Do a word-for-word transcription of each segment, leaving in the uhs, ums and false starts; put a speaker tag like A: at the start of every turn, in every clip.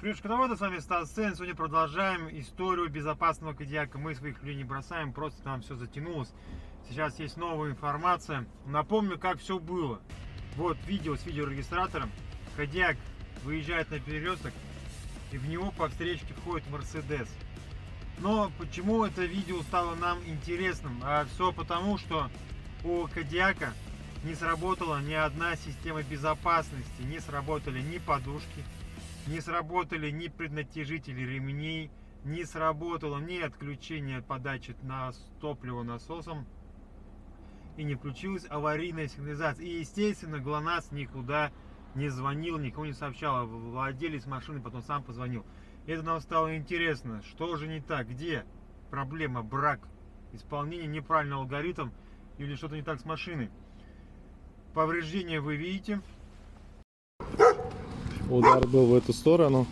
A: Привет, шкодоводы, с вами Стас Сен. Сегодня продолжаем историю безопасного Кодиака. Мы своих людей не бросаем, просто там все затянулось. Сейчас есть новая информация. Напомню, как все было. Вот видео с видеорегистратором. Кодиак выезжает на перекресток, и в него по встречке входит Мерседес. Но почему это видео стало нам интересным? А все потому, что у Кодиака не сработала ни одна система безопасности, не сработали ни подушки, не сработали ни преднатяжители ремней, не сработало ни отключение подачи на топлива насосом, и не включилась аварийная сигнализация. И, естественно, ГЛОНАСС никуда не звонил, никому не сообщал. Владелец машины потом сам позвонил. И это нам стало интересно, что же не так, где проблема, брак исполнения, неправильный алгоритм или что-то не так с машиной. Повреждения вы видите.
B: Удар был в эту сторону.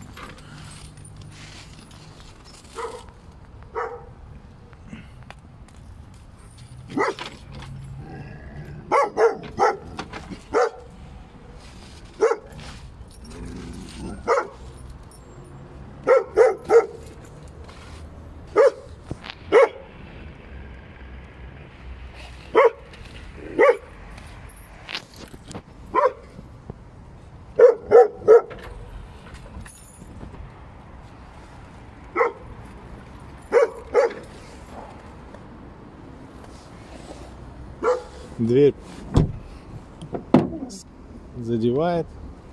B: Дверь задевает.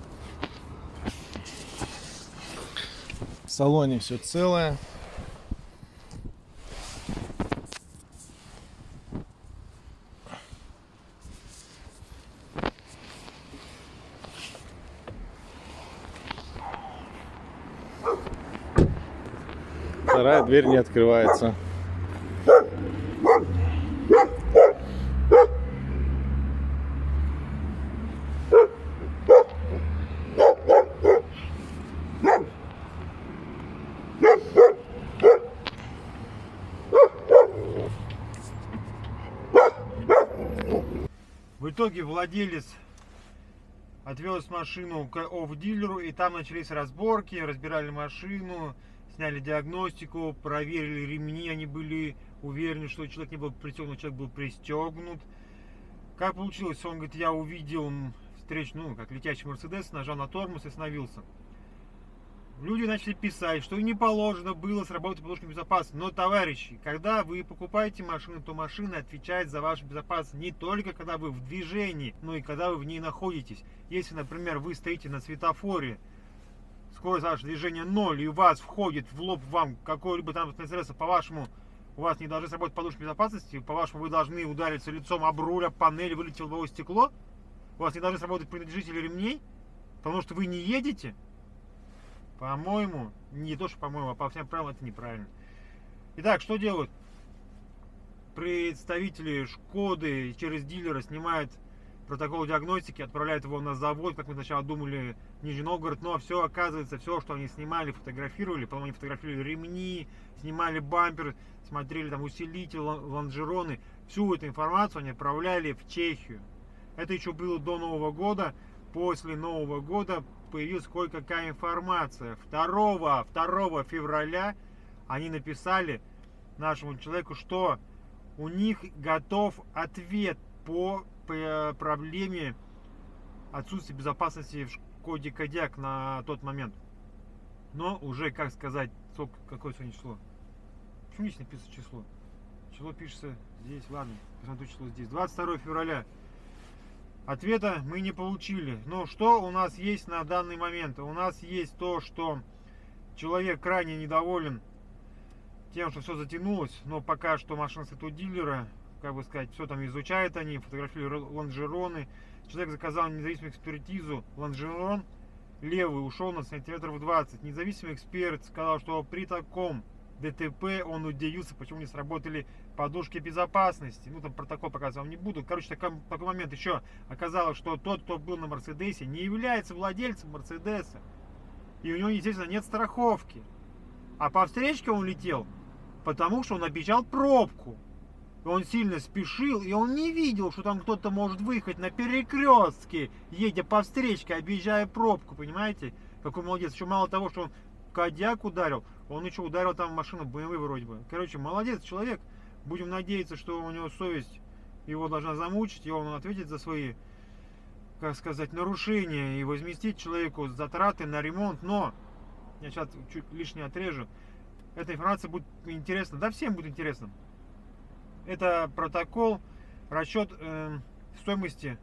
B: В салоне все целое. Вторая дверь не открывается.
A: В итоге владелец отвез машину к офф-дилеру, и там начались разборки, разбирали машину, сняли диагностику, проверили ремни, они были уверены, что человек не был пристегнут, человек был пристегнут. Как получилось? Он говорит, я увидел встречную, ну, как летящий Мерседес, нажал на тормоз и остановился. Люди начали писать, что не положено было сработать подушками безопасности. Но, товарищи, когда вы покупаете машину, то машина отвечает за вашу безопасность не только когда вы в движении, но и когда вы в ней находитесь. Если, например, вы стоите на светофоре, скорость вашего движения ноль, и у вас входит в лоб вам какой-либо транспортный средство, по-вашему, у вас не должны сработать подушки безопасности, по-вашему, вы должны удариться лицом об руль, об панель, вылететь в лобовое стекло, у вас не должны сработать преднатяжители ремней, потому что вы не едете. По-моему, не то, что по-моему, а по всем правилам это неправильно. Итак, что делают? Представители Шкоды через дилера снимают протокол диагностики, отправляют его на завод, как мы сначала думали, Нижний Новгород, но все оказывается, все, что они снимали, фотографировали, по-моему, они фотографировали ремни, снимали бампер, смотрели там усилитель, лонжероны, всю эту информацию они отправляли в Чехию. Это еще было до Нового года. После Нового года появилась кое-какая информация. второго февраля они написали нашему человеку, что у них готов ответ по проблеме отсутствия безопасности в Шкоде Кодиак на тот момент. Но уже, как сказать, сколько, какое сегодня число? Почему здесь написано число? Число пишется здесь, ладно, посмотрю число здесь. двадцать второго февраля. Ответа мы не получили. Но что у нас есть на данный момент? У нас есть то, что человек крайне недоволен тем, что все затянулось, но пока что машина стоит у дилера, как бы сказать, все там изучают они, фотографируют лонжероны. Человек заказал независимую экспертизу, лонжерон левый ушел на сантиметров двадцать. Независимый эксперт сказал, что при таком ДТП он удивился, почему не сработали подушки безопасности. Ну, там протокол показывать вам не буду. Короче, такой, такой момент еще оказалось, что тот, кто был на Мерседесе, не является владельцем Мерседеса. И у него, естественно, нет страховки. А по встречке он летел, потому что он объезжал пробку. Он сильно спешил, и он не видел, что там кто-то может выехать на перекрестке, едя по встречке, объезжая пробку, понимаете? Какой молодец. Еще мало того, что он Кодиак ударил. Он еще ударил там машину бэ эм вэ вроде бы. Короче, молодец человек. Будем надеяться, что у него совесть его должна замучить, и он ответит за свои, как сказать, нарушения и возместить человеку затраты на ремонт. Но я сейчас чуть лишнее отрежу. Эта информация будет интересна. Да, всем будет интересно. Это протокол, расчет э, стоимости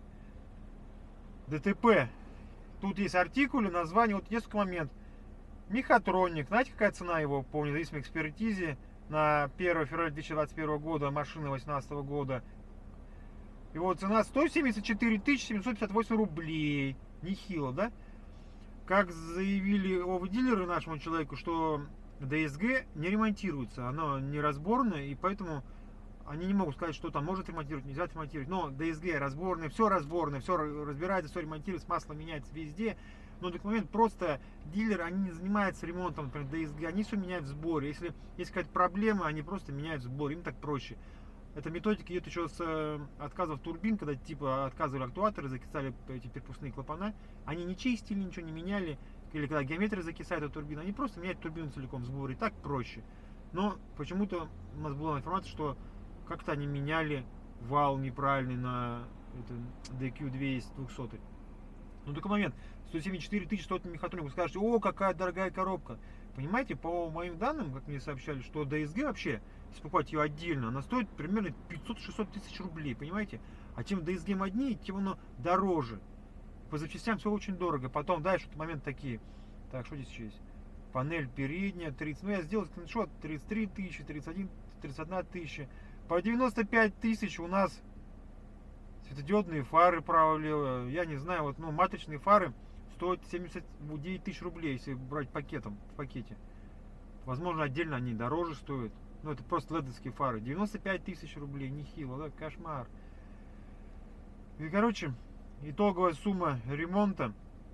A: ДТП. Тут есть артикулы, название, вот несколько моментов. Мехатроник, знаете, какая цена его по независимой экспертизе на первое февраля две тысячи двадцать первого года, машины две тысячи восемнадцатого года. Его цена сто семьдесят четыре тысячи семьсот пятьдесят восемь рублей. Нехило, да? Как заявили оба дилеры нашему человеку, что ДСГ не ремонтируется, оно не разборное, и поэтому они не могут сказать, что там может ремонтировать, нельзя ремонтировать. Но ДСГ разборный, все разборное, все разбирается, все ремонтируется, масло меняется везде. Но на такой момент просто дилеры, они не занимаются ремонтом, например, ДСГ, они все меняют в сборе. Если есть какая-то проблема, они просто меняют в сборе, им так проще. Эта методика идет еще с отказов турбин, когда типа отказывали актуаторы, закисали эти перепускные клапана. Они не чистили, ничего не меняли. Или когда геометрия закисает от турбины, они просто меняют турбину целиком в сборе. Так проще. Но почему-то у нас была информация, что как-то они меняли вал неправильный на ди кью двести. Ну такой момент. сто семьдесят четыре тысячи стоит мехатроник. Вы скажете, о, какая дорогая коробка. Понимаете, по моим данным, как мне сообщали, что ДСГ вообще, если покупать ее отдельно, она стоит примерно пятьсот-шестьсот тысяч рублей, понимаете? А чем ДСГ моднее, тем оно дороже. По запчастям все очень дорого. Потом дальше вот моменты такие. Так, что здесь еще есть? Панель передняя, тридцать. Ну, я сделал скриншот, тридцать три тысячи, тридцать один, тридцать одна тысяча. По девяносто пять тысяч у нас светодиодные фары право-лево. Я не знаю, вот, ну, матричные фары стоят семьдесят девять тысяч рублей, если брать пакетом, в пакете. Возможно, отдельно они дороже стоят. Ну, это просто ледовские фары. девяносто пять тысяч рублей, нехило, да, кошмар. И, короче, итоговая сумма ремонта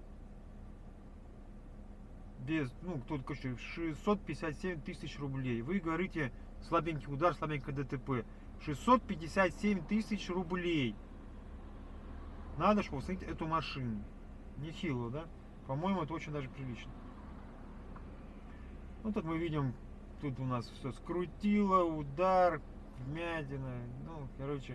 A: без, ну, тут, короче, шестьсот пятьдесят семь тысяч рублей. Вы говорите, слабенький удар, слабенькое ДТП. шестьсот пятьдесят семь тысяч рублей. Надо, чтобы установить эту машину. Нехило, да? По-моему, это очень даже прилично. Ну, тут мы видим, тут у нас все скрутило, удар, вмятина. Ну, короче,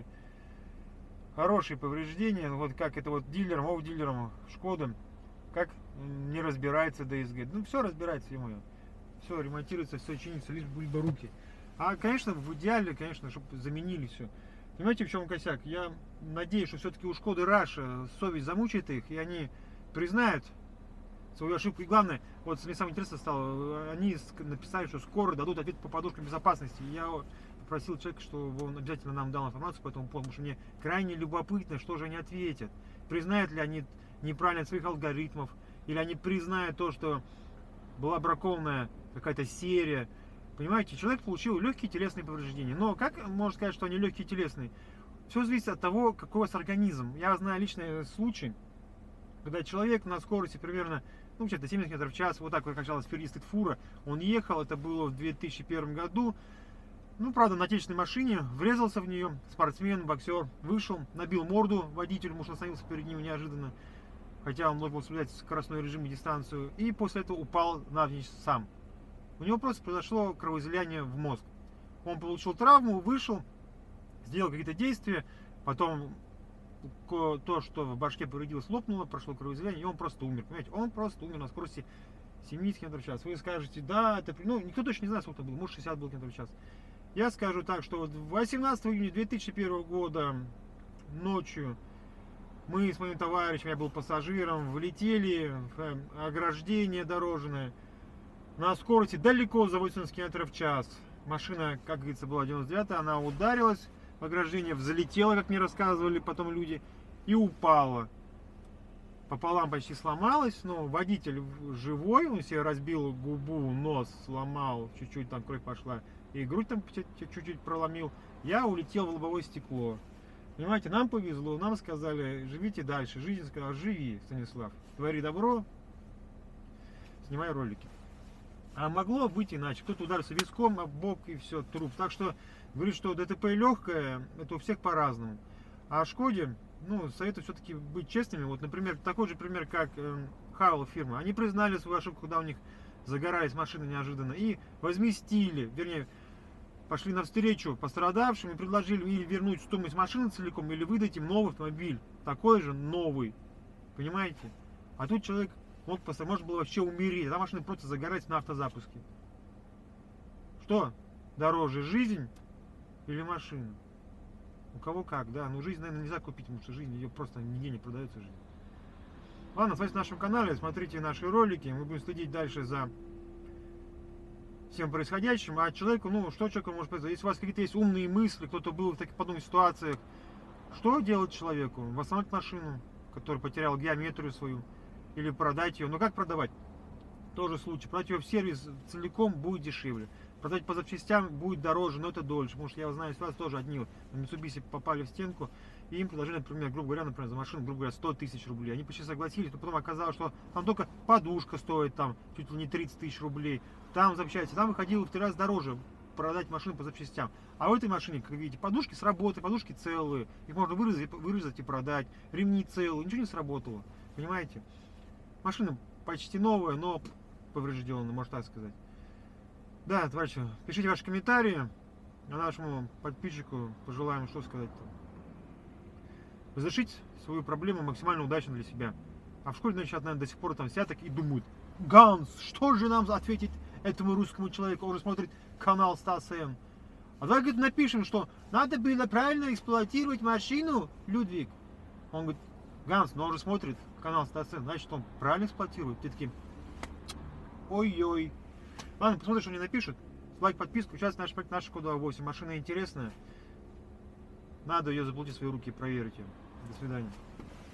A: хорошие повреждения. Вот как это вот дилером, ов дилером Шкода, как не разбирается ДСГ. Ну, все разбирается ему. Все ремонтируется, все чинится, лишь были бы руки. А, конечно, в идеале, конечно, чтобы заменили все. Понимаете, в чем косяк? Я надеюсь, что все-таки у Шкоды Раша совесть замучает их, и они признают свою ошибку. И главное, вот мне самое интересное стало, они написали, что скоро дадут ответ по подушкам безопасности. Я попросил человека, чтобы он обязательно нам дал информацию по этому поводу, потому что мне крайне любопытно, что же они ответят. Признают ли они неправильность своих алгоритмов, или они признают то, что была бракованная какая-то серия. Понимаете, человек получил легкие телесные повреждения. Но как можно сказать, что они легкие телесные? Все зависит от того, какой у вас организм. Я знаю личный случай, когда человек на скорости примерно, ну, где-то семьдесят километров в час, вот так вот качалась впереди стоит фура, он ехал, это было в две тысячи первом году, ну, правда, на отечественной машине, врезался в нее, спортсмен, боксер, вышел, набил морду водителю, муж остановился перед ним неожиданно, хотя он должен был соблюдать скоростной режим и дистанцию, и после этого упал навзничь сам. У него просто произошло кровоизлияние в мозг. Он получил травму, вышел, сделал какие-то действия, потом то, что в башке повредилось, лопнуло, прошло кровоизлияние, и он просто умер. Понимаете, он просто умер на скорости семьдесят километров в час. Вы скажете, да, это, ну, никто точно не знает, сколько это было, может шестьдесят был километров в час. Я скажу так, что вот восемнадцатого июня две тысячи первого года ночью мы с моим товарищем, я был пассажиром, влетели в ограждение дорожное на скорости далеко за восемьдесят километров в час. Машина, как говорится, была девяносто девятая, она ударилась в ограждение, взлетела, как мне рассказывали потом люди, и упала. Пополам почти сломалась, но водитель живой, он себе разбил губу, нос сломал, чуть-чуть там кровь пошла, и грудь там чуть-чуть проломил. Я улетел в лобовое стекло. Понимаете, нам повезло, нам сказали, живите дальше. Жизнь сказала, живи, Станислав, твори добро, снимай ролики. А могло быть иначе. Кто-то ударился виском об бок и все, труп. Так что говорит, что ДТП легкое, это у всех по-разному. А Шкоде, ну, советую все-таки быть честными. Вот, например, такой же пример, как э, Хавел фирма. Они признали свою ошибку, когда у них загорались машины неожиданно и возместили, вернее, пошли навстречу пострадавшим и предложили или вернуть стоимость машины целиком, или выдать им новый автомобиль, такой же новый, понимаете? А тут человек мог, может было вообще умереть, а машина просто загорается на автозапуске. Что дороже, жизнь или машина? У кого как, да, ну жизнь, наверное, нельзя купить, потому что жизнь, ее просто нигде не продается жизнь. Ладно, оставайтесь на нашем канале, смотрите наши ролики, мы будем следить дальше за всем происходящим. А человеку, ну, что человеку может произойти? Если у вас какие-то есть умные мысли, кто-то был в таких подобных ситуациях, что делать человеку? Восстановить машину, которая потеряла геометрию свою, или продать ее. Но как продавать? Тоже случай. Продать ее в сервис целиком будет дешевле. Продать по запчастям будет дороже, но это дольше. Потому что я знаю, что у вас тоже одни вот на Mitsubishi попали в стенку, и им предложили, например, грубо говоря, например, за машину, грубо говоря, сто тысяч рублей. Они почти согласились, но потом оказалось, что там только подушка стоит там чуть ли не тридцать тысяч рублей. Там запчасти, там выходило в три раза дороже продать машину по запчастям. А в этой машине, как видите, подушки сработали, подушки целые. Их можно вырезать, вырезать и продать. Ремни целые, ничего не сработало. Понимаете? Машина почти новая, но поврежденная, можно так сказать. Да, товарищи, пишите ваши комментарии. А нашему подписчику пожелаем, что сказать-то. Разрешить свою проблему максимально удачно для себя. А в школе, значит, наверное, до сих пор там сидят и думают: Ганс, что же нам ответить этому русскому человеку? Он уже смотрит канал Стас М. А давай, говорит, напишем, что надо было правильно эксплуатировать машину, Людвиг. Он говорит: Ганс, но он же смотрит канал Стас М, значит, он правильно эксплуатирует. Те такие: ой-ой. Ладно, посмотрим, что они напишут. Лайк, подписку, участвуйте в нашем проекте «Наша Кода восемь». Машина интересная. Надо ее заплатить в свои руки и проверить ее. До свидания.